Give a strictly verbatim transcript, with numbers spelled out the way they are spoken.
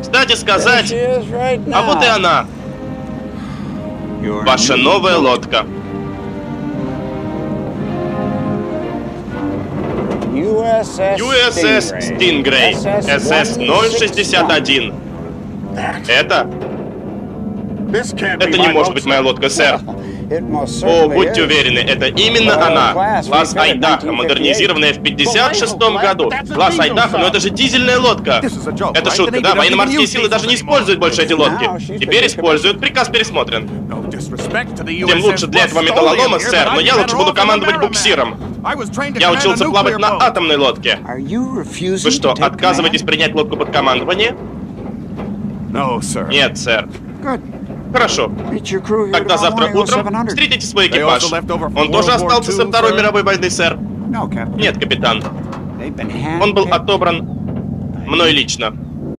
Кстати сказать, а вот и она. Ваша новая лодка. ю эс эс Stingray, эс эс ноль шестьдесят один. Это? Это не может быть моя лодка, сэр. О, будьте уверены, это именно она. Класс Айдахо, модернизированная в пятьдесят шестом году. Класс Айдахо, но это же дизельная лодка. Это шутка, да? Военно-морские силы даже не используют больше эти лодки. Теперь используют, приказ пересмотрен. Тем лучше для этого металлолома, сэр, но я лучше буду командовать буксиром. Я учился плавать на атомной лодке. Вы что, отказываетесь принять лодку под командование? Нет, сэр. Хорошо. Тогда завтра утром встретите свой экипаж. Он тоже остался со Второй мировой войны, сэр? Нет, капитан. Он был отобран мной лично.